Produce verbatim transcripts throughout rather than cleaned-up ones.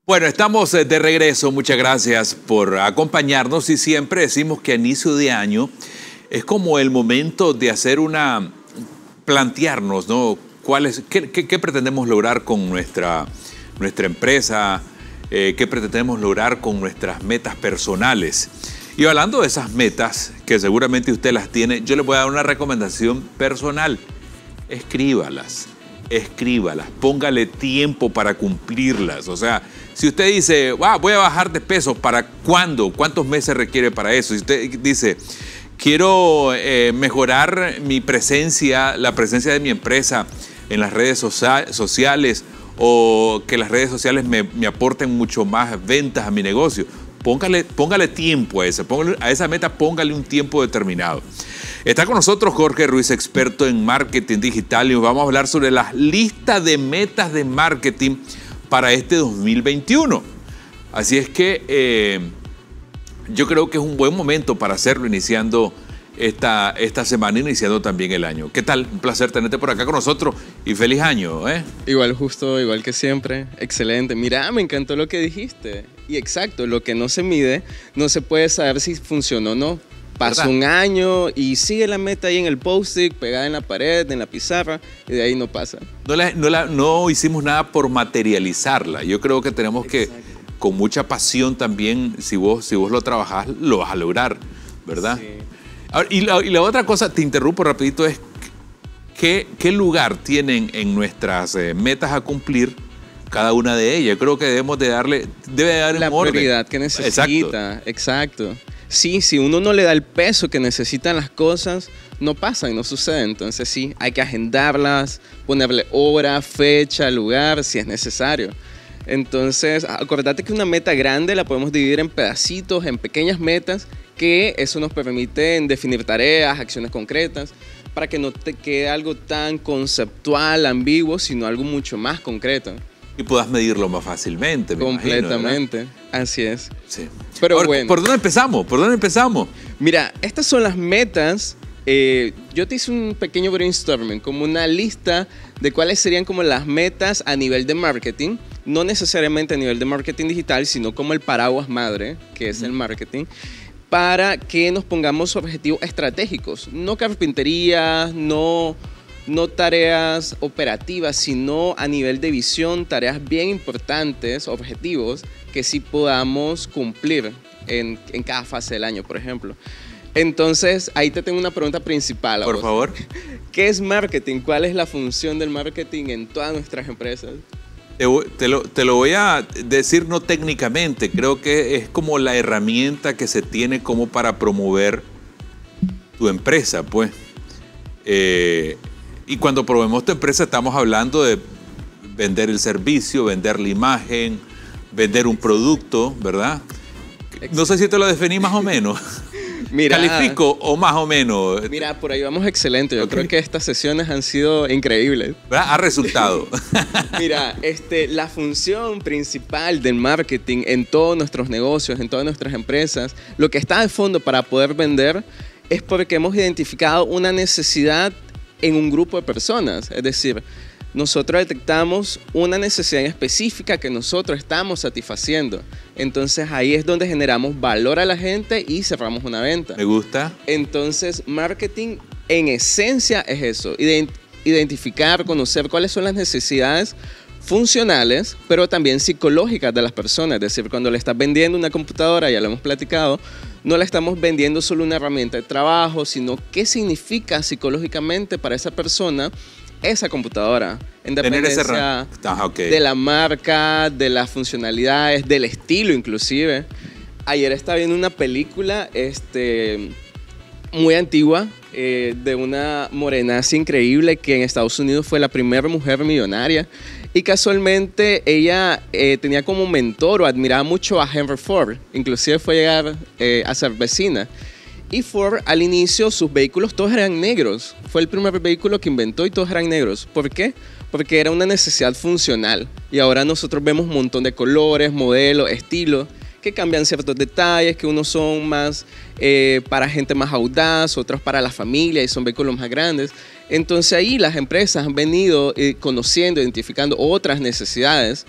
Bueno, estamos de regreso. Muchas gracias por acompañarnos y siempre decimos que a inicio de año es como el momento de hacer una, plantearnos, ¿no? ¿Cuál es, qué, qué, qué pretendemos lograr con nuestra, nuestra empresa? Eh, ¿Qué pretendemos lograr con nuestras metas personales? Y hablando de esas metas, que seguramente usted las tiene, yo le voy a dar una recomendación personal. Escríbalas, escríbalas, póngale tiempo para cumplirlas. O sea, si usted dice, wow, voy a bajar de peso, ¿para cuándo? ¿Cuántos meses requiere para eso? Si usted dice, quiero eh, mejorar mi presencia, la presencia de mi empresa en las redes socia- sociales o que las redes sociales me, me aporten mucho más ventas a mi negocio, póngale, póngale tiempo a esa, póngale, a esa meta, póngale un tiempo determinado. Está con nosotros Jorge Ruiz, experto en marketing digital, y nos vamos a hablar sobre la lista de metas de marketing para este dos mil veintiuno. Así es que eh, yo creo que es un buen momento para hacerlo, iniciando esta, esta semana, iniciando también el año. ¿Qué tal? Un placer tenerte por acá con nosotros y feliz año, ¿eh? Igual, justo, igual que siempre. Excelente. Mira, me encantó lo que dijiste. Y exacto, lo que no se mide, no se puede saber si funcionó o no. Pasa ¿verdad? Un año y sigue la meta ahí en el post-it, pegada en la pared, en la pizarra, y de ahí no pasa. No, la, no, la, no hicimos nada por materializarla. Yo creo que tenemos exacto. que, con mucha pasión también, si vos, si vos lo trabajás, lo vas a lograr, ¿verdad? Sí. Ahora, y, la, y la otra cosa, te interrumpo rapidito, es ¿qué, qué lugar tienen en nuestras eh, metas a cumplir cada una de ellas? Yo creo que debemos de darle, debe de darle la un orden. Prioridad que necesita, exacto. exacto. Sí, si uno no le da el peso que necesitan las cosas, no pasan, no suceden. Entonces sí, hay que agendarlas, ponerle hora, fecha, lugar, si es necesario. Entonces, acordate que una meta grande la podemos dividir en pedacitos, en pequeñas metas, que eso nos permite definir tareas, acciones concretas, para que no te quede algo tan conceptual, ambiguo, sino algo mucho más concreto. Y puedas medirlo más fácilmente, me completamente, imagino, así es. Sí. Pero Ahora, bueno. ¿por dónde empezamos? ¿Por dónde empezamos? Mira, estas son las metas. Eh, yo te hice un pequeño brainstorming, como una lista de cuáles serían como las metas a nivel de marketing, no necesariamente a nivel de marketing digital, sino como el paraguas madre, que es el marketing, para que nos pongamos objetivos estratégicos, no carpintería, no... no tareas operativas, sino a nivel de visión, tareas bien importantes, objetivos, que sí podamos cumplir en, en cada fase del año, por ejemplo. Entonces, ahí te tengo una pregunta principal. Por favor. ¿Qué es marketing? ¿Cuál es la función del marketing en todas nuestras empresas? Te, te, lo, te lo voy a decir no técnicamente, creo que es como la herramienta que se tiene como para promover tu empresa, pues. Eh, Y cuando promovemos tu empresa estamos hablando de vender el servicio, vender la imagen, vender un producto, ¿verdad? No sé si te lo definí más o menos. Mira, ¿califico o más o menos? Mira, por ahí vamos excelente. Yo okay. creo que estas sesiones han sido increíbles. ¿Verdad? Ha resultado. Mira, este, la función principal del marketing en todos nuestros negocios, en todas nuestras empresas, lo que está de fondo para poder vender es porque hemos identificado una necesidad en un grupo de personas. Es decir, nosotros detectamos una necesidad específica que nosotros estamos satisfaciendo. Entonces ahí es donde generamos valor a la gente y cerramos una venta. Me gusta. Entonces marketing en esencia es eso, ident- identificar, conocer cuáles son las necesidades funcionales, pero también psicológicas de las personas. Es decir, cuando le estás vendiendo una computadora, ya lo hemos platicado, no le estamos vendiendo solo una herramienta de trabajo, sino qué significa psicológicamente para esa persona esa computadora, en dependencia ah, okay. de la marca, de las funcionalidades, del estilo inclusive. Ayer estaba viendo una película este, muy antigua eh, de una morenaza increíble que en Estados Unidos fue la primera mujer millonaria. Y casualmente ella eh, tenía como mentor o admiraba mucho a Henry Ford. Inclusive fue a llegar eh, a ser vecina. Y Ford, al inicio, sus vehículos todos eran negros. Fue el primer vehículo que inventó y todos eran negros. ¿Por qué? Porque era una necesidad funcional. Y ahora nosotros vemos un montón de colores, modelos, estilos, que cambian ciertos detalles, que unos son más eh, para gente más audaz, otros para la familia y son vehículos más grandes. Entonces ahí las empresas han venido eh, conociendo, identificando otras necesidades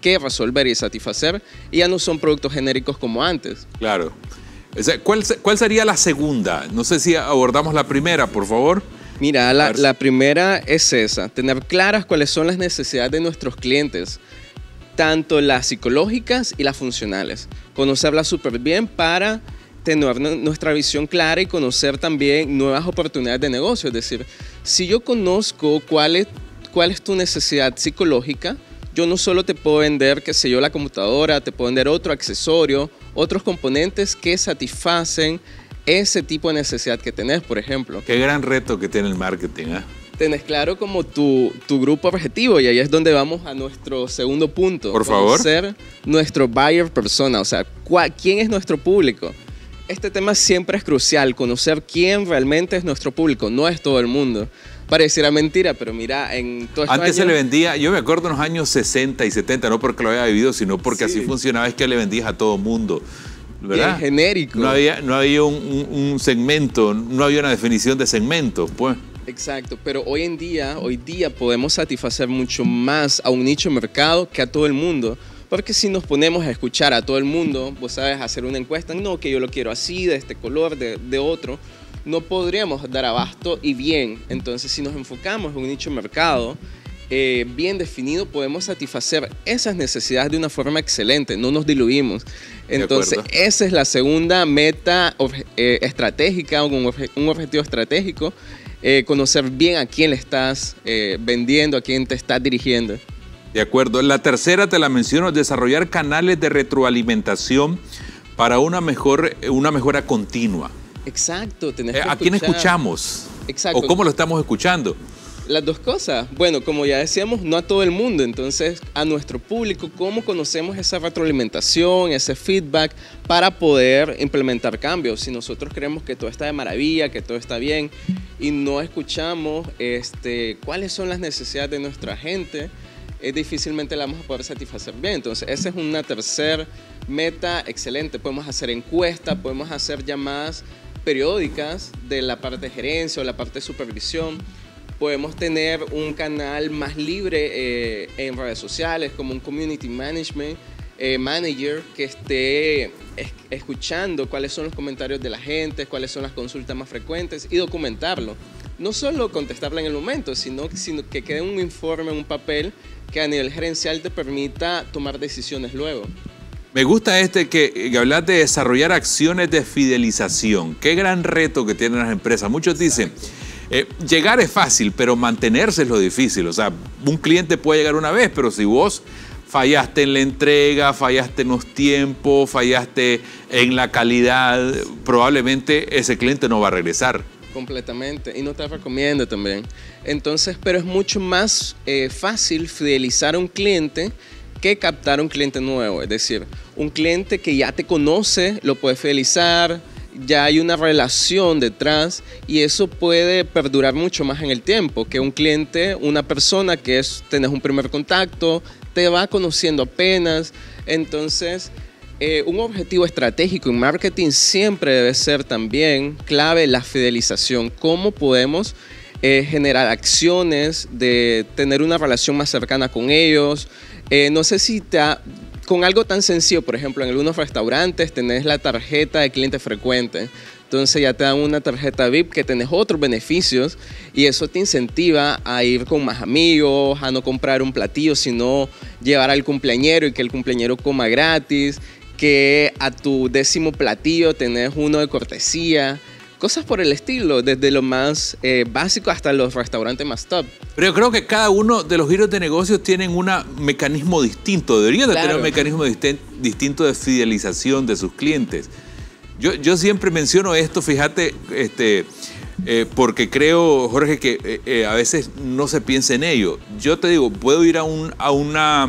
que resolver y satisfacer, y ya no son productos genéricos como antes. Claro. O sea, ¿cuál, ¿Cuál sería la segunda? No sé si abordamos la primera, por favor. Mira, la, la primera es esa, tener claras cuáles son las necesidades de nuestros clientes, tanto las psicológicas y las funcionales. Conocerlas súper bien para tener nuestra visión clara y conocer también nuevas oportunidades de negocio. Es decir, si yo conozco cuál es, cuál es tu necesidad psicológica, yo no solo te puedo vender, qué sé yo, la computadora, te puedo vender otro accesorio, otros componentes que satisfacen ese tipo de necesidad que tenés, por ejemplo. Qué gran reto que tiene el marketing, ¿eh? Tenés claro como tu, tu grupo objetivo, y ahí es donde vamos a nuestro segundo punto. Por favor. Ser nuestro buyer persona, o sea, ¿quién es nuestro público? Este tema siempre es crucial, conocer quién realmente es nuestro público, no es todo el mundo. Pareciera mentira, pero mira, en todo Antes años, se le vendía, yo me acuerdo en los años sesenta y setenta, no porque lo había vivido, sino porque sí. así funcionaba, es que le vendías a todo mundo, ¿verdad? Bien genérico. No había, no había un, un, un segmento, no había una definición de segmento, pues. Exacto, pero hoy en día, hoy día podemos satisfacer mucho más a un nicho de mercado que a todo el mundo. Porque si nos ponemos a escuchar a todo el mundo, vos sabes, hacer una encuesta, no, que yo lo quiero así, de este color, de, de otro, no podríamos dar abasto y bien. Entonces, si nos enfocamos en un nicho de mercado eh, bien definido, podemos satisfacer esas necesidades de una forma excelente, no nos diluimos. Entonces, esa es la segunda meta eh, estratégica, un, obje, un objetivo estratégico, eh, conocer bien a quién le estás eh, vendiendo, a quién te estás dirigiendo. De acuerdo. La tercera te la menciono, desarrollar canales de retroalimentación para una, mejor, una mejora continua. Exacto. Tenés que ¿A escuchar. quién escuchamos? Exacto. ¿O cómo lo estamos escuchando? Las dos cosas. Bueno, como ya decíamos, no a todo el mundo. Entonces, a nuestro público, ¿cómo conocemos esa retroalimentación, ese feedback para poder implementar cambios? Si nosotros creemos que todo está de maravilla, que todo está bien y no escuchamos este, cuáles son las necesidades de nuestra gente, es difícilmente la vamos a poder satisfacer bien. Entonces, esa es una tercera meta excelente. Podemos hacer encuestas, podemos hacer llamadas periódicas de la parte de gerencia o la parte de supervisión. Podemos tener un canal más libre eh, en redes sociales, como un community management eh, manager que esté es, escuchando cuáles son los comentarios de la gente, cuáles son las consultas más frecuentes y documentarlo. No solo contestarla en el momento, sino, sino que quede un informe, un papel que a nivel gerencial te permita tomar decisiones luego. Me gusta este que, que hablas de desarrollar acciones de fidelización. Qué gran reto que tienen las empresas. Muchos dicen, eh, llegar es fácil, pero mantenerse es lo difícil. O sea, un cliente puede llegar una vez, pero si vos fallaste en la entrega, fallaste en los tiempos, fallaste en la calidad, probablemente ese cliente no va a regresar. Completamente, y no te recomiendo también. Entonces, pero es mucho más eh, fácil fidelizar a un cliente que captar a un cliente nuevo. Es decir, un cliente que ya te conoce, lo puedes fidelizar, ya hay una relación detrás y eso puede perdurar mucho más en el tiempo que un cliente, una persona que es, tenés un primer contacto, te va conociendo apenas. Entonces, Eh, un objetivo estratégico en marketing siempre debe ser también clave la fidelización. ¿Cómo podemos eh, generar acciones de tener una relación más cercana con ellos? Eh, no sé si te ha, con algo tan sencillo, por ejemplo, en algunos restaurantes tenés la tarjeta de cliente frecuente. Entonces ya te dan una tarjeta V I P que tenés otros beneficios y eso te incentiva a ir con más amigos, a no comprar un platillo, sino llevar al cumpleañero y que el cumpleañero coma gratis, que a tu décimo platillo tenés uno de cortesía, cosas por el estilo, desde lo más eh, básico hasta los restaurantes más top. Pero yo creo que cada uno de los giros de negocios tienen un mecanismo distinto, deberían de claro. tener un mecanismo distinto de fidelización de sus clientes. Yo, yo siempre menciono esto, fíjate, este, eh, porque creo, Jorge, que eh, eh, a veces no se piensa en ello. Yo te digo, puedo ir a, un, a una...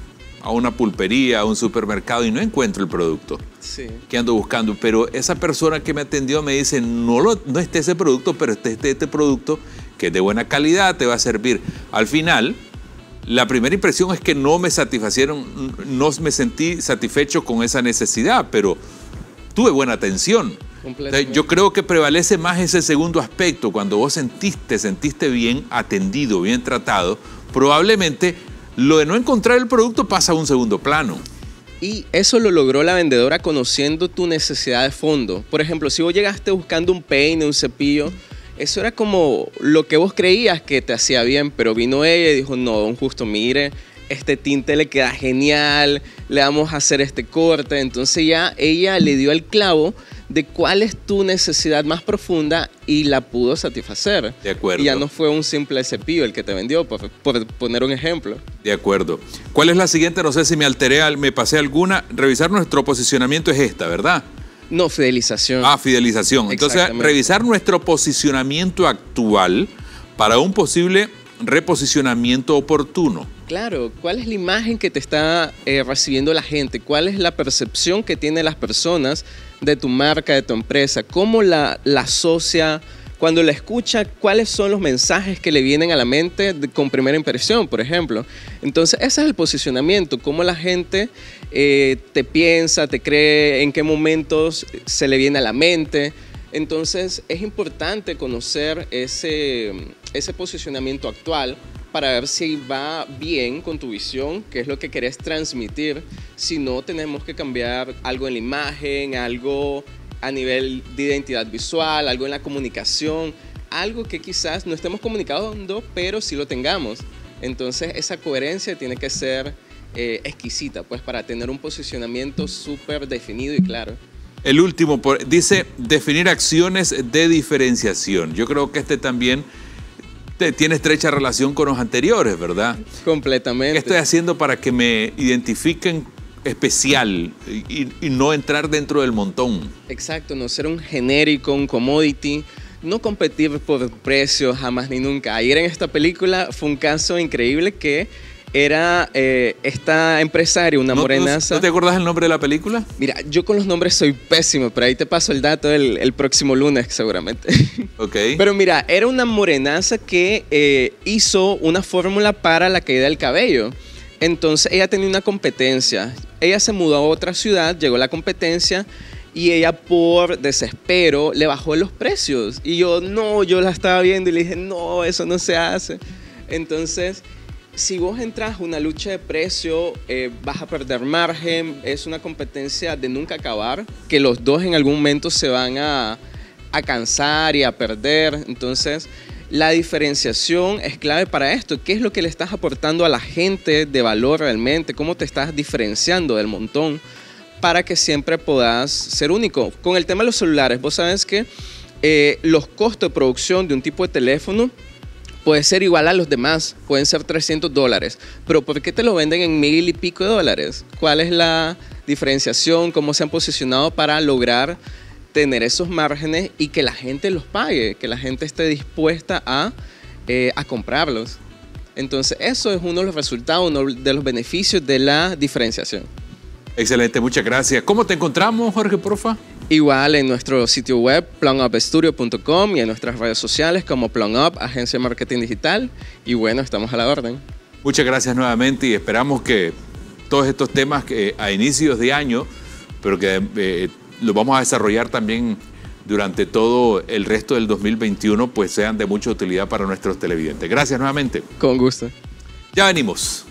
a una pulpería, a un supermercado y no encuentro el producto sí. que ando buscando. Pero esa persona que me atendió me dice, no, lo, no esté ese producto, pero esté este, este producto que es de buena calidad, te va a servir. Al final, la primera impresión es que no me satisfacieron, no me sentí satisfecho con esa necesidad, pero tuve buena atención. Yo creo que prevalece más ese segundo aspecto. Cuando vos sentiste, sentiste bien atendido, bien tratado, probablemente lo de no encontrar el producto pasa a un segundo plano. Y eso lo logró la vendedora conociendo tu necesidad de fondo. Por ejemplo, si vos llegaste buscando un peine, un cepillo, eso era como lo que vos creías que te hacía bien, pero vino ella y dijo, no, don Justo, mire, este tinte le queda genial, le vamos a hacer este corte. Entonces ya ella le dio el clavo de cuál es tu necesidad más profunda y la pudo satisfacer. De acuerdo. Y ya no fue un simple cepillo el que te vendió, por, por poner un ejemplo. De acuerdo. ¿Cuál es la siguiente? No sé si me alteré, me pasé alguna. Revisar nuestro posicionamiento es esta, ¿verdad? No, fidelización. Ah, fidelización. Entonces, revisar nuestro posicionamiento actual para un posible reposicionamiento oportuno. Claro, ¿cuál es la imagen que te está eh, recibiendo la gente? ¿Cuál es la percepción que tienen las personas de tu marca, de tu empresa? ¿Cómo la, la asocia? Cuando la escucha, ¿cuáles son los mensajes que le vienen a la mente de, con primera impresión, por ejemplo? Entonces, ese es el posicionamiento, cómo la gente eh, te piensa, te cree, en qué momentos se le viene a la mente. Entonces, es importante conocer ese, ese posicionamiento actual para ver si va bien con tu visión, qué es lo que querés transmitir. Si no, tenemos que cambiar algo en la imagen, algo a nivel de identidad visual, algo en la comunicación, algo que quizás no estemos comunicando, pero sí lo tengamos. Entonces, esa coherencia tiene que ser eh, exquisita, pues, para tener un posicionamiento súper definido y claro. El último, dice, definir acciones de diferenciación. Yo creo que este también tiene estrecha relación con los anteriores, ¿verdad? Completamente. ¿Qué estoy haciendo para que me identifiquen especial y, y no entrar dentro del montón? Exacto, no ser un genérico, un commodity, no competir por precios jamás ni nunca. Ayer en esta película fue un caso increíble que era eh, esta empresaria, una ¿No, morenaza. ¿No, ¿No te acuerdas el nombre de la película? Mira, yo con los nombres soy pésimo, pero ahí te paso el dato el, el próximo lunes seguramente. Ok. Pero mira, era una morenaza que eh, hizo una fórmula para la caída del cabello. Entonces ella tenía una competencia. Ella se mudó a otra ciudad, llegó la competencia y ella por desespero le bajó los precios. Y yo, no, yo la estaba viendo y le dije, no, eso no se hace. Entonces, si vos entras a una lucha de precio, eh, vas a perder margen, es una competencia de nunca acabar, que los dos en algún momento se van a, a cansar y a perder. Entonces, la diferenciación es clave para esto. ¿Qué es lo que le estás aportando a la gente de valor realmente? ¿Cómo te estás diferenciando del montón para que siempre puedas ser único? Con el tema de los celulares, vos sabes que eh, los costos de producción de un tipo de teléfono puede ser igual a los demás, pueden ser trescientos dólares, pero ¿por qué te lo venden en mil y pico de dólares? ¿Cuál es la diferenciación? ¿Cómo se han posicionado para lograr tener esos márgenes y que la gente los pague, que la gente esté dispuesta a, eh, a comprarlos? Entonces, eso es uno de los resultados, uno de los beneficios de la diferenciación. Excelente, muchas gracias. ¿Cómo te encontramos, Jorge, porfa? Igual en nuestro sitio web, plum up studio punto com, y en nuestras redes sociales como PlumUp, Agencia de Marketing Digital. Y bueno, estamos a la orden. Muchas gracias nuevamente y esperamos que todos estos temas que a inicios de año, pero que eh, los vamos a desarrollar también durante todo el resto del dos mil veintiuno, pues sean de mucha utilidad para nuestros televidentes. Gracias nuevamente. Con gusto. Ya venimos.